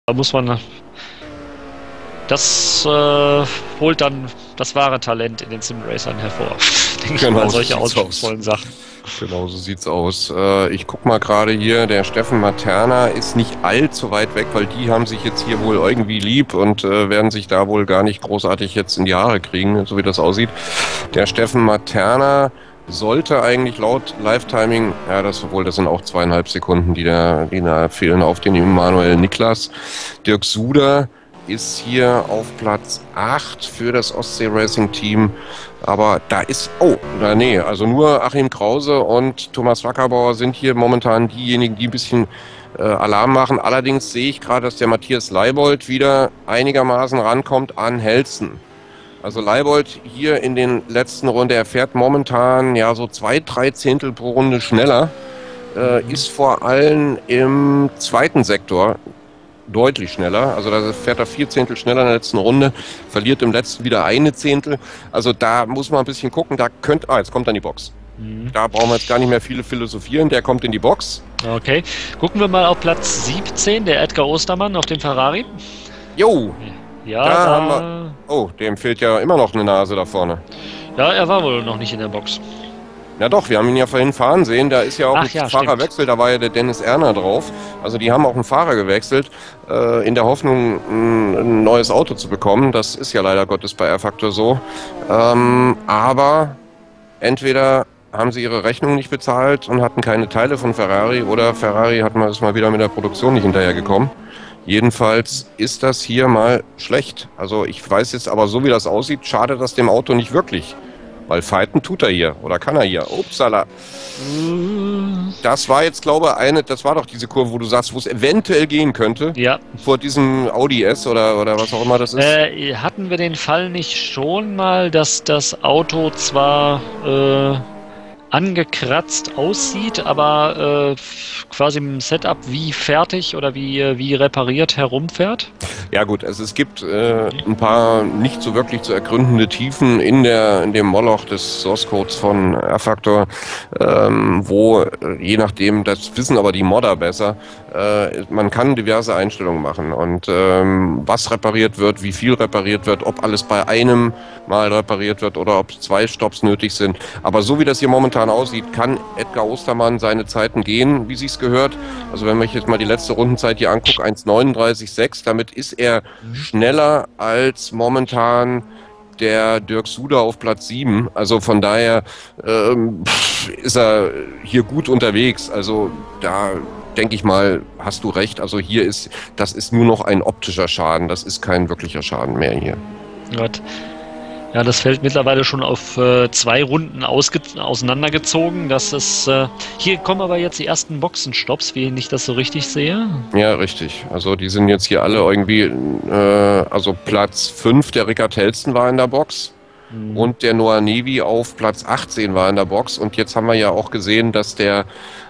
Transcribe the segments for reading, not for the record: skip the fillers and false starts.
Da muss man, das holt dann das wahre Talent in den Simracern hervor. Denke ich Genau, mal, so solche sieht's ausdrucksvollen Sachen. Genau, so sieht's aus. Ich guck mal gerade hier, der Steffen Materna ist nicht allzu weit weg, weil die haben sich jetzt hier wohl irgendwie lieb und werden sich da wohl gar nicht großartig jetzt in die Haare kriegen, so wie das aussieht. Der Steffen Materna sollte eigentlich laut Live-Timing, ja, das sind auch 2,5 Sekunden, die da fehlen auf den Immanuel Niklas. Dirk Suder ist hier auf Platz 8 für das Ostsee Racing Team. Aber da ist, also nur Achim Krause und Thomas Wackerbauer sind hier momentan diejenigen, die ein bisschen Alarm machen. Allerdings sehe ich gerade, dass der Matthias Leibold wieder einigermaßen rankommt an Helsten. Also Leibold hier in den letzten Runde, er fährt momentan ja so 2-3 Zehntel pro Runde schneller, ist vor allem im zweiten Sektor deutlich schneller. Also da fährt er 4 Zehntel schneller in der letzten Runde, verliert im letzten wieder 1 Zehntel. Also da muss man ein bisschen gucken. Jetzt kommt dann die Box. Da brauchen wir jetzt gar nicht mehr viele philosophieren. Der kommt in die Box. Okay, gucken wir mal auf Platz 17, der Edgar Ostermann auf dem Ferrari. Jo, Ja, da haben wir. Oh, dem fehlt ja immer noch eine Nase da vorne. Ja, er war wohl noch nicht in der Box. Ja doch, wir haben ihn ja vorhin fahren sehen, da ist ja auch ein Fahrerwechsel, stimmt. da war ja der Dennis Erner drauf. Also die haben auch einen Fahrer gewechselt, in der Hoffnung, ein neues Auto zu bekommen. Das ist ja leider Gottes bei R-Factor so. Aber entweder haben sie ihre Rechnung nicht bezahlt und hatten keine Teile von Ferrari oder Ferrari ist mal wieder mit der Produktion nicht hinterhergekommen. Jedenfalls ist das hier mal schlecht. Also ich weiß jetzt aber, so wie das aussieht, schade das dem Auto nicht wirklich. Weil fighten tut er hier. Oder kann er hier. Upsala. Das war jetzt, glaube ich, das war doch diese Kurve, wo du sagst, wo es eventuell gehen könnte. Ja. Vor diesem Audi S oder was auch immer das ist. Hatten wir den Fall nicht schon mal, dass das Auto zwar angekratzt aussieht, aber quasi im Setup wie fertig oder wie repariert herumfährt? Ja gut, also es gibt ein paar nicht so wirklich zu ergründende Tiefen in dem Moloch des Source Codes von R-Factor, wo je nachdem, das wissen aber die Modder besser, man kann diverse Einstellungen machen und was repariert wird, wie viel repariert wird, ob alles bei einem Mal repariert wird oder ob 2 Stopps nötig sind. Aber so wie das hier momentan aussieht, kann Edgar Ostermann seine Zeiten gehen, wie sich's gehört. Also wenn ich jetzt mal die letzte Rundenzeit hier angucke, 1,39,6, damit ist er schneller als momentan der Dirk Suder auf Platz 7. Also von daher ist er hier gut unterwegs. Also da denke ich mal, hast du recht. Also das ist nur noch ein optischer Schaden. Das ist kein wirklicher Schaden mehr hier. Gott. Ja, das Feld mittlerweile schon auf 2 Runden auseinandergezogen. Hier kommen aber jetzt die ersten Boxenstopps, wie ich das so richtig sehe. Ja, richtig. Also die sind jetzt hier alle irgendwie, also Platz 5, der Rickard Helsten war in der Box. Und der Noah Nevi auf Platz 18 war in der Box. Und jetzt haben wir ja auch gesehen, dass der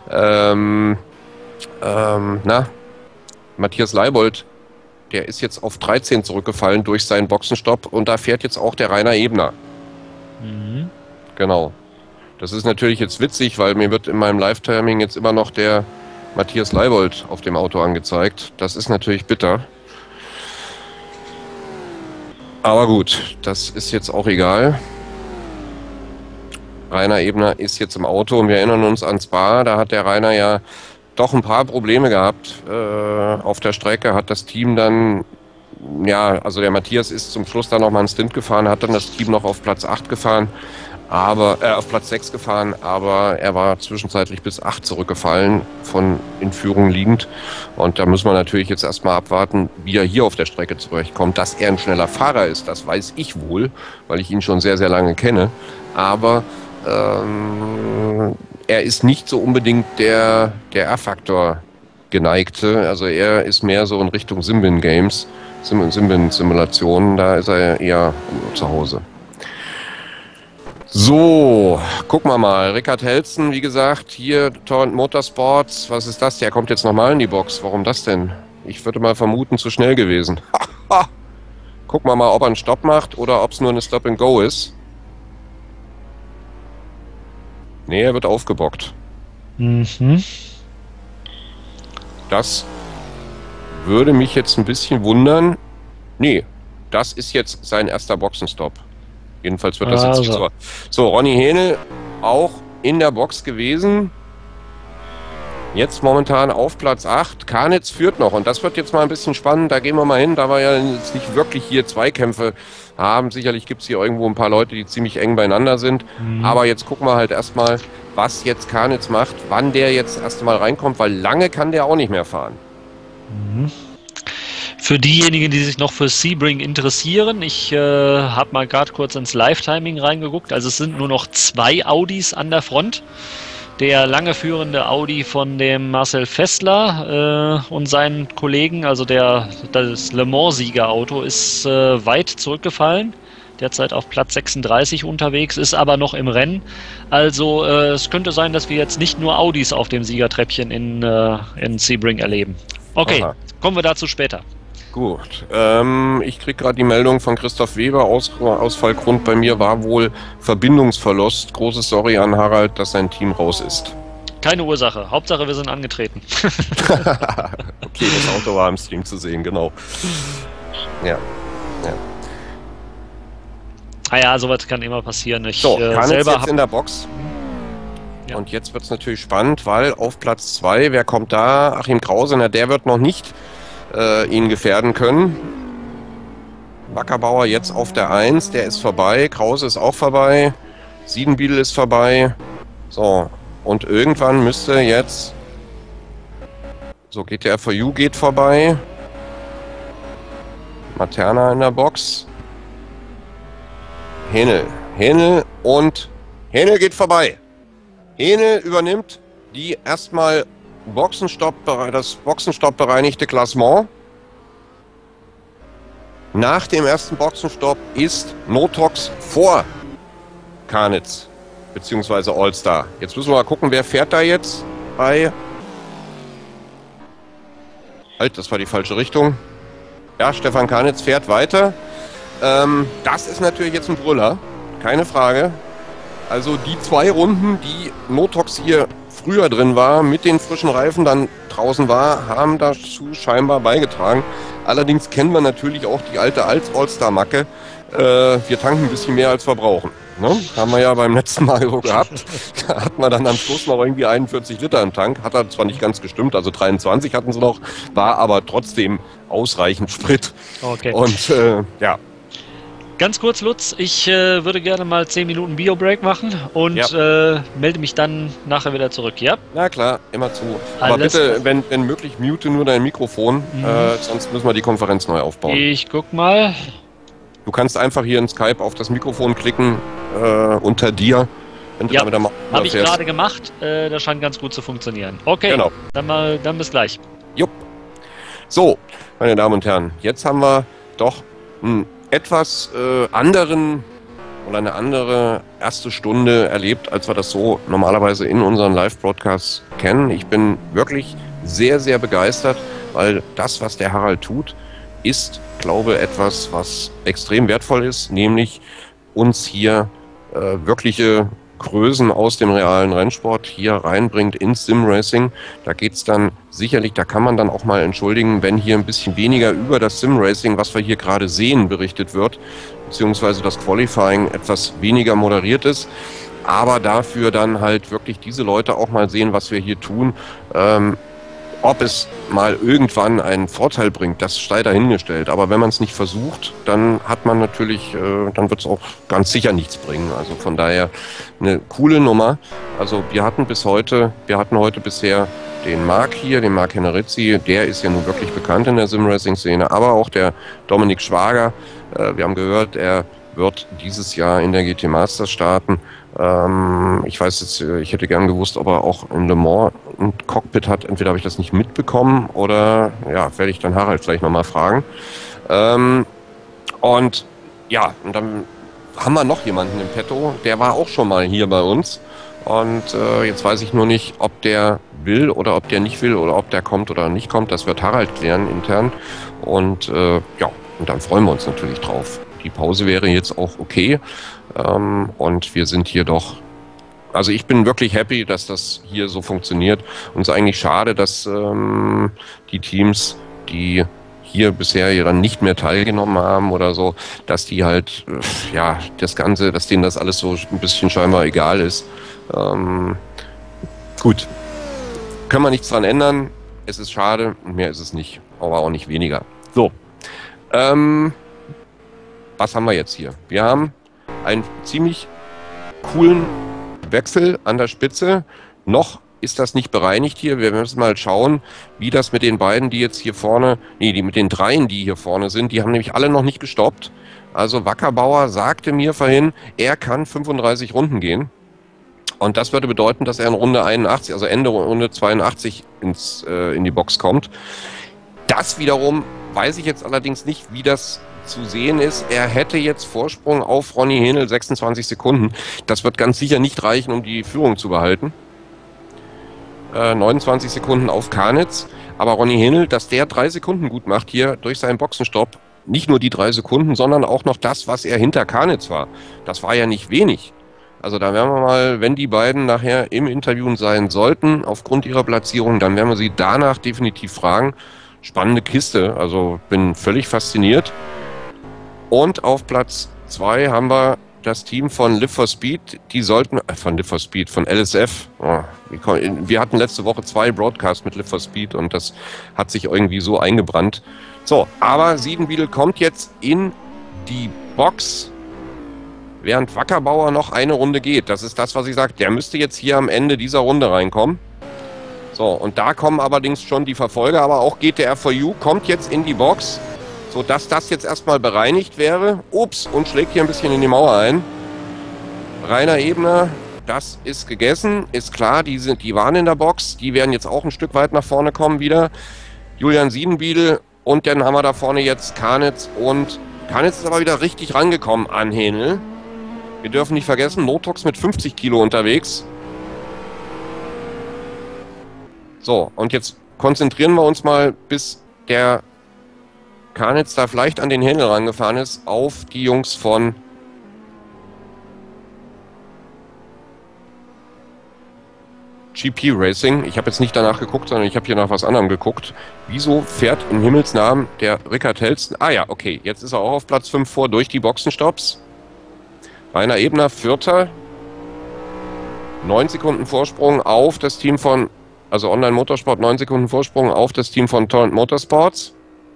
Matthias Leibold, der ist jetzt auf 13 zurückgefallen durch seinen Boxenstopp und da fährt jetzt auch der Rainer Ebner. Genau. Das ist natürlich jetzt witzig, weil mir wird in meinem Live-Timing jetzt immer noch der Matthias Leibold auf dem Auto angezeigt. Das ist natürlich bitter. Aber gut, das ist jetzt auch egal. Rainer Ebner ist jetzt im Auto und wir erinnern uns an Spa, da hat der Rainer ja doch ein paar Probleme gehabt auf der Strecke, hat das Team dann, also der Matthias ist zum Schluss dann nochmal einen Stint gefahren, hat dann das Team noch auf Platz 8 gefahren, auf Platz 6 gefahren, aber er war zwischenzeitlich bis 8 zurückgefallen, in Führung liegend. Und da müssen wir natürlich jetzt erstmal abwarten, wie er hier auf der Strecke zurechtkommt. Dass er ein schneller Fahrer ist, das weiß ich wohl, weil ich ihn schon sehr, sehr lange kenne. Aber er ist nicht so unbedingt der R-Factor geneigte. Also er ist mehr so in Richtung Simbin-Games, Simbin-Simulationen. Da ist er eher zu Hause. So, gucken wir mal. Rickard Helsten, wie gesagt, hier Torrent Motorsports. Was ist das? Der kommt jetzt nochmal in die Box. Warum das denn? Ich würde mal vermuten, zu schnell gewesen. Gucken wir mal, ob er einen Stopp macht oder ob es nur eine Stop-and-Go ist. Nee, er wird aufgebockt. Das würde mich jetzt ein bisschen wundern. Nee, das ist jetzt sein erster Boxenstopp. Jedenfalls wird das jetzt nicht so. So, Ronny Hähnel auch in der Box gewesen. Jetzt momentan auf Platz 8. Karnitz führt noch und das wird jetzt mal ein bisschen spannend. Da gehen wir mal hin, da wir ja jetzt nicht wirklich hier Zweikämpfe haben. Sicherlich gibt es hier irgendwo ein paar Leute, die ziemlich eng beieinander sind. Aber jetzt gucken wir halt erstmal, was jetzt Karnitz macht, wann der jetzt erst mal reinkommt, weil lange kann der auch nicht mehr fahren. Für diejenigen, die sich noch für Sebring interessieren, ich habe mal gerade kurz ins Live-Timing reingeguckt. Also es sind nur noch 2 Audis an der Front. Der lange führende Audi von dem Marcel Fessler und seinen Kollegen, also das Le Mans-Siegerauto, ist weit zurückgefallen. Derzeit auf Platz 36 unterwegs, ist aber noch im Rennen. Also es könnte sein, dass wir jetzt nicht nur Audis auf dem Siegertreppchen in Sebring erleben. Okay, kommen wir dazu später. Gut, ich kriege gerade die Meldung von Christoph Weber, Ausfallgrund bei mir war wohl Verbindungsverlust. Großes Sorry an Harald, dass sein Team raus ist. Keine Ursache, Hauptsache wir sind angetreten. Okay, das Auto war im Stream zu sehen, genau. Ja. Ja, sowas kann immer passieren. Karnitz jetzt in der Box. Ja. Und jetzt wird es natürlich spannend, weil auf Platz 2, wer kommt da? Achim Krause, der wird noch nicht ihn gefährden können. Wackerbauer jetzt auf der 1, der ist vorbei. Krause ist auch vorbei. Siedenbiedel ist vorbei. So, und irgendwann müsste jetzt... So, GTR4U geht vorbei. Materna in der Box. Hähnel und Hähnel geht vorbei. Hähnel übernimmt die erstmal das Boxenstopp bereinigte Klassement. Nach dem ersten Boxenstopp ist Notox vor Karnitz beziehungsweise Allstar. Jetzt müssen wir mal gucken, wer fährt da jetzt bei... Halt, das war die falsche Richtung. Ja, Stefan Karnitz fährt weiter. Das ist natürlich jetzt ein Brüller, keine Frage. Also die 2 Runden, die Notox hier früher drin war, mit den frischen Reifen dann draußen war, haben dazu scheinbar beigetragen. Allerdings kennen wir natürlich auch die alte All-Star-Macke. Wir tanken ein bisschen mehr, als wir brauchen. Ne? Haben wir ja beim letzten Mal so gehabt. Da hatten wir dann am Schluss noch irgendwie 41 Liter im Tank. Hat zwar nicht ganz gestimmt, also 23 hatten sie noch, war aber trotzdem ausreichend Sprit. Okay. Und ja. Ganz kurz, Lutz, ich würde gerne mal 10 Minuten Bio-Break machen und melde mich dann nachher wieder zurück, ja? Na klar, immer zu. Aber bitte, wenn möglich, mute nur dein Mikrofon, sonst müssen wir die Konferenz neu aufbauen. Ich guck mal. Du kannst einfach hier in Skype auf das Mikrofon klicken, unter dir. Wenn du damit habe ich gerade gemacht. Das scheint ganz gut zu funktionieren. Okay, genau. Dann bis gleich. Jupp. So, meine Damen und Herren, jetzt haben wir doch einen etwas anderen oder eine andere erste Stunde erlebt, als wir das so normalerweise in unseren Live-Broadcasts kennen. Ich bin wirklich sehr, sehr begeistert, weil das, was der Harald tut, ist, glaube ich, etwas, was extrem wertvoll ist, nämlich uns hier wirkliche Größen aus dem realen Rennsport hier reinbringt ins Simracing. Da geht's dann sicherlich, da kann man dann auch mal entschuldigen, wenn hier ein bisschen weniger über das Simracing, was wir hier gerade sehen, berichtet wird, beziehungsweise das Qualifying etwas weniger moderiert ist. Aber dafür dann halt wirklich diese Leute auch mal sehen, was wir hier tun. Ob es mal irgendwann einen Vorteil bringt, das sei dahingestellt. Aber wenn man es nicht versucht, dann hat man natürlich, dann wird es auch ganz sicher nichts bringen. Also von daher eine coole Nummer. Also wir hatten heute bisher den Marc hier, den Marc Hennerizzi, der ist ja nun wirklich bekannt in der Simracing-Szene, aber auch der Dominik Schwager. Wir haben gehört, er wird dieses Jahr in der GT Masters starten. Ich weiß jetzt, ich hätte gern gewusst, ob er auch in Le Mans ein Cockpit hat. Entweder habe ich das nicht mitbekommen oder ja, werde ich dann Harald vielleicht nochmal fragen. Und ja, und dann haben wir noch jemanden im Petto, der war auch schon mal hier bei uns. Und jetzt weiß ich nur nicht, ob der will oder ob der nicht will oder ob der kommt oder nicht kommt. Das wird Harald klären intern. Und ja, und dann freuen wir uns natürlich drauf. Die Pause wäre jetzt auch okay. Und wir sind hier doch, also ich bin wirklich happy, dass das hier so funktioniert. Und es ist eigentlich schade, dass die Teams die hier bisher ja dann nicht mehr teilgenommen haben oder so, dass die halt, ja, das Ganze, dass denen das alles so ein bisschen scheinbar egal ist. Gut, können wir nichts dran ändern. Es ist schade, mehr ist es nicht, aber auch nicht weniger. So, was haben wir jetzt hier? Wir haben einen ziemlich coolen Wechsel an der Spitze. Noch ist das nicht bereinigt hier. Wir müssen mal schauen, wie das mit den beiden, die jetzt hier vorne, nee, mit den dreien, die hier vorne sind, die haben nämlich alle noch nicht gestoppt. Also Wackerbauer sagte mir vorhin, er kann 35 Runden gehen. Und das würde bedeuten, dass er in Runde 81, also Ende Runde 82 in die Box kommt. Das wiederum weiß ich jetzt allerdings nicht, wie das zu sehen ist. Er hätte jetzt Vorsprung auf Ronny Henel, 26 Sekunden. Das wird ganz sicher nicht reichen, um die Führung zu behalten. 29 Sekunden auf Kanitz. Aber Ronny Henel, dass der 3 Sekunden gut macht hier durch seinen Boxenstopp, nicht nur die 3 Sekunden, sondern auch noch das, was er hinter Kanitz war. Das war ja nicht wenig. Also da werden wir mal, wenn die beiden nachher im Interview sein sollten, aufgrund ihrer Platzierung, dann werden wir sie danach definitiv fragen. Spannende Kiste, also bin völlig fasziniert. Und auf Platz 2 haben wir das Team von Live for Speed, die sollten, von LSF. Oh, wir hatten letzte Woche 2 Broadcasts mit Live for Speed und das hat sich irgendwie so eingebrannt. So, aber Siedenbiedel kommt jetzt in die Box, während Wackerbauer noch eine Runde geht. Das ist das, was ich sage. Der müsste jetzt hier am Ende dieser Runde reinkommen. So, und da kommen allerdings schon die Verfolger, aber auch GTR4U kommt jetzt in die Box, sodass das jetzt erstmal bereinigt wäre. Ups, und schlägt hier ein bisschen in die Mauer ein. Rainer Ebner, das ist gegessen, ist klar, die waren in der Box, die werden jetzt auch ein Stück weit nach vorne kommen wieder. Julian Siedenbiedel und dann haben wir da vorne jetzt Kanitz und Kanitz ist aber wieder richtig rangekommen an Henel. Wir dürfen nicht vergessen, Notox mit 50 Kilo unterwegs. So, und jetzt konzentrieren wir uns mal, bis der Kanitz da vielleicht an den Henel rangefahren ist, auf die Jungs von GP Racing. Ich habe jetzt nicht danach geguckt, sondern ich habe hier nach was anderem geguckt. Wieso fährt im Himmelsnamen der Rickard Helsten? Ah ja, okay, jetzt ist er auch auf Platz 5 vor durch die Boxenstopps. Rainer Ebner, Vierter. 9 Sekunden Vorsprung auf das Team von, also Online Motorsport, 9 Sekunden Vorsprung auf das Team von Torrent Motorsports.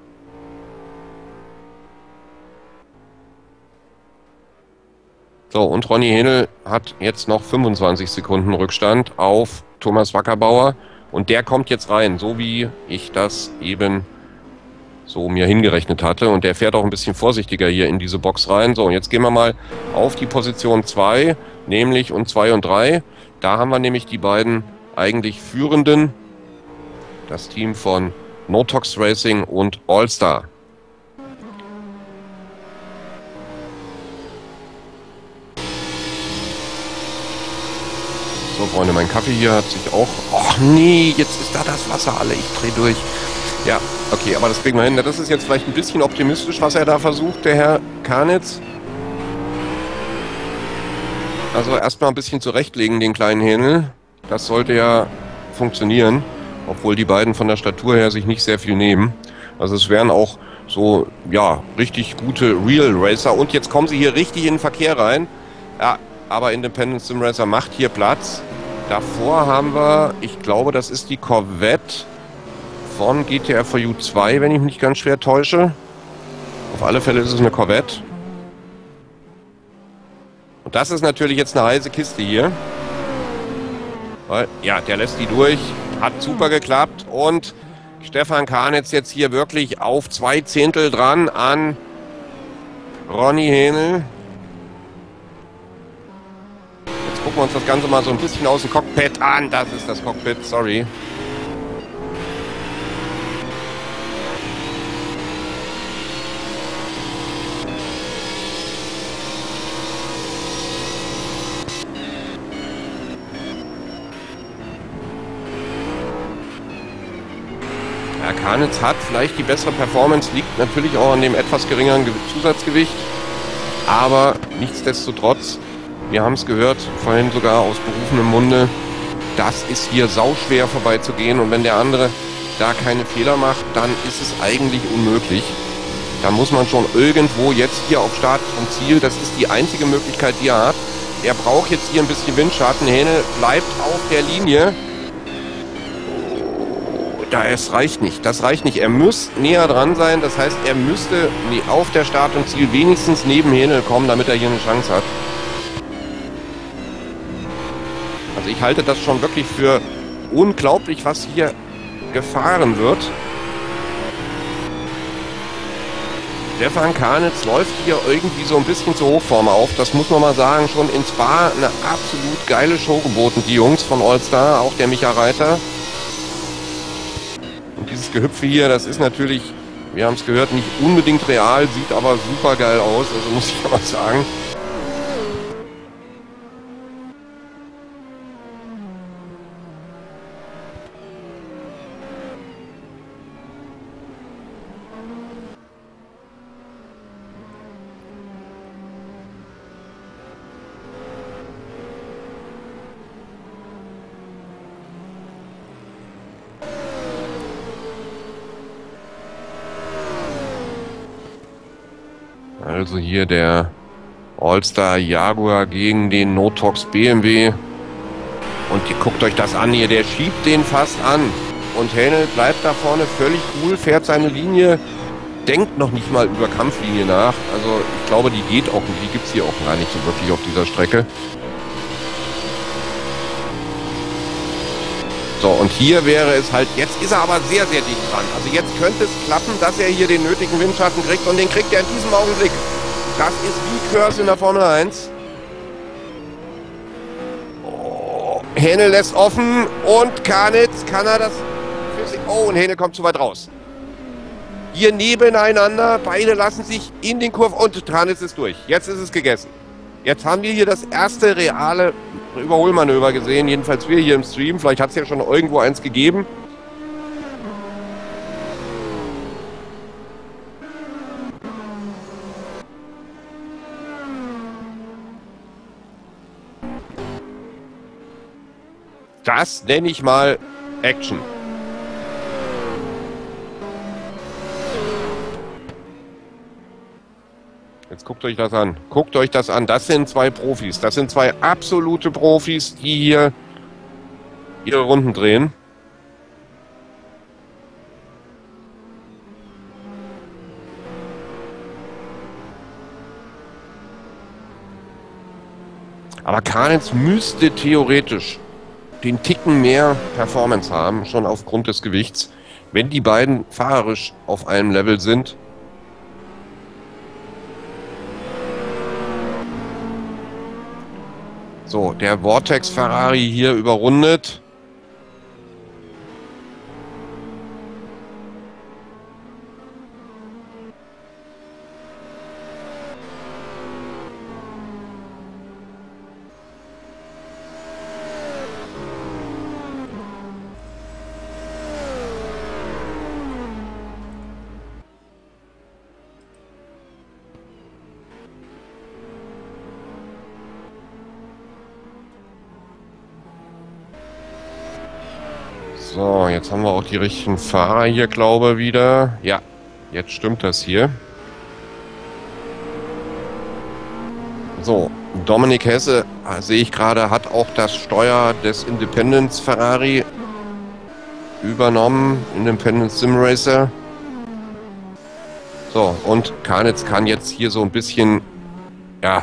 So, und Ronny Henel hat jetzt noch 25 Sekunden Rückstand auf Thomas Wackerbauer. Und der kommt jetzt rein, so wie ich das eben so mir hingerechnet hatte. Und der fährt auch ein bisschen vorsichtiger hier in diese Box rein. So, und jetzt gehen wir mal auf die Position 2, nämlich und 2 und 3. Da haben wir nämlich die beiden eigentlich Führenden. Das Team von Notox Racing und Allstar. So, Freunde, mein Kaffee hier hat sich auch... Och nee, jetzt ist da das Wasser alle. Ich drehe durch. Ja, okay, aber das kriegen wir hin. Das ist jetzt vielleicht ein bisschen optimistisch, was er da versucht, der Herr Kanitz. Also erstmal ein bisschen zurechtlegen, den kleinen Henel. Das sollte ja funktionieren. Obwohl die beiden von der Statur her sich nicht sehr viel nehmen. Also es wären auch so, ja, richtig gute Real Racer. Und jetzt kommen sie hier richtig in den Verkehr rein. Ja, aber Independent Sim Racer macht hier Platz. Davor haben wir, ich glaube, das ist die Corvette von GTR4U 2, wenn ich mich nicht ganz schwer täusche. Auf alle Fälle ist es eine Corvette. Und das ist natürlich jetzt eine heiße Kiste hier. Weil, ja, der lässt die durch. Hat super geklappt. Und Stefan Kanitz jetzt hier wirklich auf 2 Zehntel dran an Ronny Henel. Gucken wir uns das Ganze mal so ein bisschen aus dem Cockpit an. Das ist das Cockpit, sorry. Ja, Kanitz hat vielleicht die bessere Performance, liegt natürlich auch an dem etwas geringeren Zusatzgewicht. Aber nichtsdestotrotz, wir haben es gehört, vorhin sogar aus berufenem Munde, das ist hier sauschwer vorbeizugehen. Und wenn der andere da keine Fehler macht, dann ist es eigentlich unmöglich. Da muss man schon irgendwo jetzt hier auf Start und Ziel, das ist die einzige Möglichkeit, die er hat. Er braucht jetzt hier ein bisschen Windschatten. Hähnel bleibt auf der Linie. Das reicht nicht. Das reicht nicht. Er muss näher dran sein. Das heißt, er müsste auf der Start und Ziel wenigstens neben Hähnel kommen, damit er hier eine Chance hat. Also ich halte das schon wirklich für unglaublich, was hier gefahren wird. Stefan Karnitz läuft hier irgendwie so ein bisschen zur Hochform auf. Das muss man mal sagen. Schon in Spa eine absolut geile Show geboten, die Jungs von All-Star, auch der Micha Reiter. Und dieses Gehüpfe hier, das ist natürlich, wir haben es gehört, nicht unbedingt real, sieht aber super geil aus, also muss ich ja mal sagen. Also hier der All-Star Jaguar gegen den Notox BMW. Und guckt euch das an hier, der schiebt den fast an. Und Hähnel bleibt da vorne völlig cool, fährt seine Linie, denkt noch nicht mal über Kampflinie nach. Also ich glaube, die geht auch, die gibt es hier auch gar nicht so wirklich auf dieser Strecke. So, und hier wäre es halt, jetzt ist er aber sehr, sehr dicht dran. Also jetzt könnte es klappen, dass er hier den nötigen Windschatten kriegt und den kriegt er in diesem Augenblick. Das ist wie Curse in der Formel 1. Oh, Hähnel lässt offen und Karnitz, kann er das für sich... Oh, und Hähnel kommt zu weit raus. Hier nebeneinander, beide lassen sich in den Kurven und Karnitz ist durch. Jetzt ist es gegessen. Jetzt haben wir hier das erste reale Überholmanöver gesehen, jedenfalls wir hier im Stream. Vielleicht hat es ja schon irgendwo eins gegeben. Das nenne ich mal Action. Jetzt guckt euch das an. Guckt euch das an. Das sind zwei Profis. Das sind zwei absolute Profis, die hier ihre Runden drehen. Aber Karnitz müsste theoretisch den Ticken mehr Performance haben, schon aufgrund des Gewichts, wenn die beiden fahrerisch auf einem Level sind. So, der Vortex Ferrari hier überrundet. So, jetzt haben wir auch die richtigen Fahrer hier, glaube ich, wieder. Ja, jetzt stimmt das hier. So, Dominik Hesse, sehe ich gerade, hat auch das Steuer des Independence Ferrari übernommen. Independence Sim Racer. So, und Karnitz kann jetzt hier so ein bisschen, ja,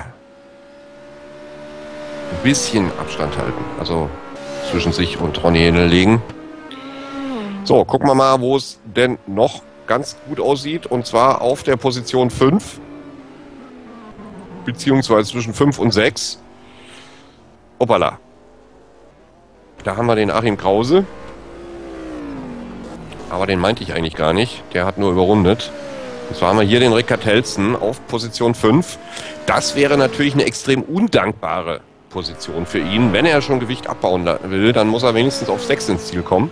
ein bisschen Abstand halten. Also zwischen sich und Ronny Hähnel legen. So, gucken wir mal, wo es denn noch ganz gut aussieht. Und zwar auf der Position 5. Beziehungsweise zwischen 5 und 6. Hoppala. Da haben wir den Achim Krause. Aber den meinte ich eigentlich gar nicht. Der hat nur überrundet. Und zwar haben wir hier den Rickard Helsten auf Position 5. Das wäre natürlich eine extrem undankbare Position für ihn. Wenn er schon Gewicht abbauen will, dann muss er wenigstens auf 6 ins Ziel kommen.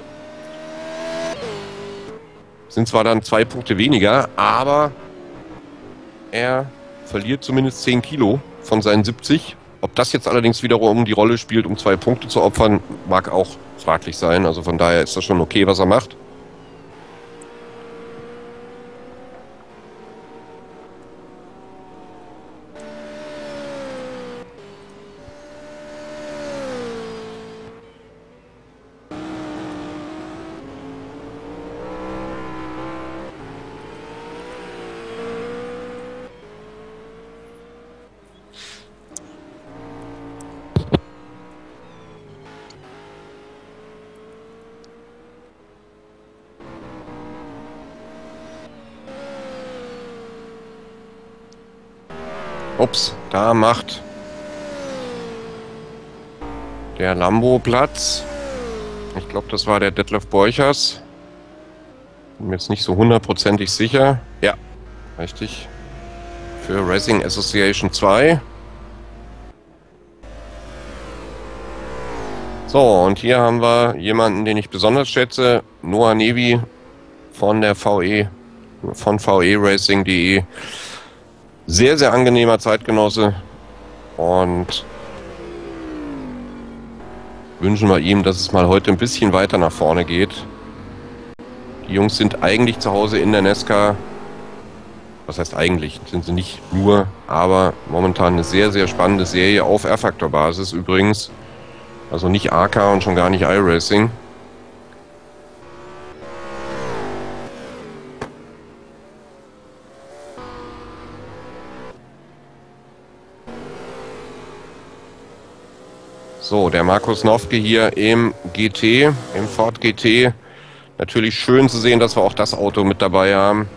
Sind zwar dann 2 Punkte weniger, aber er verliert zumindest 10 Kilo von seinen 70. Ob das jetzt allerdings wiederum die Rolle spielt, um 2 Punkte zu opfern, mag auch fraglich sein. Also von daher ist das schon okay, was er macht. Ups, da macht der Lambo Platz. Ich glaube, das war der Detlef Borchers. Bin mir jetzt nicht so hundertprozentig sicher. Ja, richtig. Für Racing Association 2. So, und hier haben wir jemanden, den ich besonders schätze. Noah Nevi von der VE, von VE-Racing.de. Sehr, sehr angenehmer Zeitgenosse. Und wünschen wir ihm, dass es mal heute ein bisschen weiter nach vorne geht. Die Jungs sind eigentlich zu Hause in der NASCAR. Was heißt eigentlich? Sind sie nicht nur, aber momentan eine sehr, sehr spannende Serie auf R-Factor-Basis übrigens. Also nicht ARCA und schon gar nicht iRacing. So, der Markus Nowke hier im GT, im Ford GT. Natürlich schön zu sehen, dass wir auch das Auto mit dabei haben.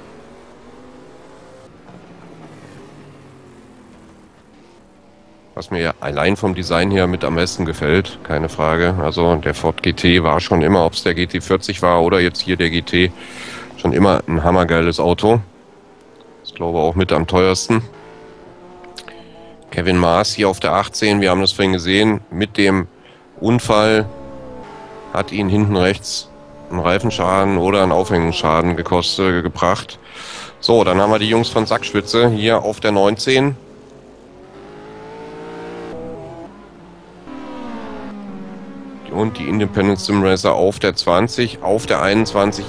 Was mir ja allein vom Design her mit am besten gefällt, keine Frage. Also der Ford GT war schon immer, ob es der GT40 war oder jetzt hier der GT, schon immer ein hammergeiles Auto. Ich glaube auch mit am teuersten. Kevin Maas hier auf der 18, wir haben das vorhin gesehen, mit dem Unfall hat ihn hinten rechts einen Reifenschaden oder einen Aufhängungsschaden gebracht. So, dann haben wir die Jungs von Sackschwitze hier auf der 19. Und die Independent Sim Racer auf der 20, auf der 21